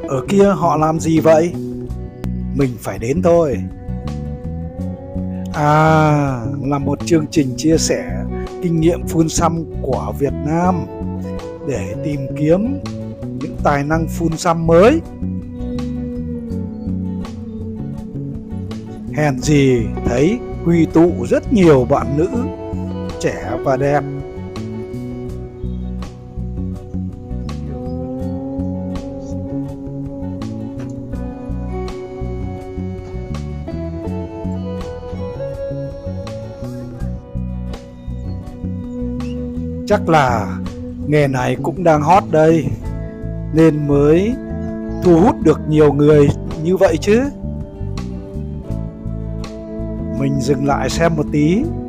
Ở kia họ làm gì vậy? Mình phải đến thôi. À, là một chương trình chia sẻ kinh nghiệm phun xăm của Việt Nam để tìm kiếm những tài năng phun xăm mới. Hèn gì thấy quy tụ rất nhiều bạn nữ trẻ và đẹp. Chắc là nghề này cũng đang hot đây, nên mới thu hút được nhiều người như vậy chứ. Mình dừng lại xem một tí.